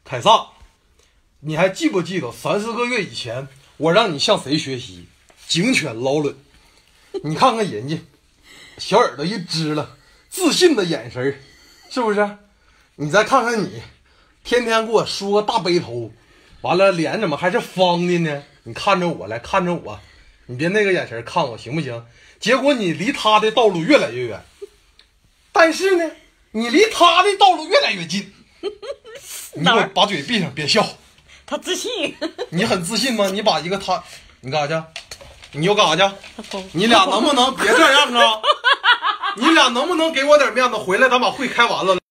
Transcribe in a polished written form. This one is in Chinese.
凯撒，你还记不记得30个月以前我让你向谁学习？警犬劳伦。你看看人家，小耳朵一支了，自信的眼神，是不是？你再看看你，天天给我梳个大背头，完了脸怎么还是方的呢？你看着我来，看着我，你别那个眼神看我行不行？结果你离他的道路越来越远，但是呢，你离他的道路越来越近。你给我把嘴闭上，别笑。 他自信。 你很自信吗？你把一个他，你干啥去？你又干啥去？你俩能不能别这样啊？你俩能不能给我点面子？回来咱把会开完了。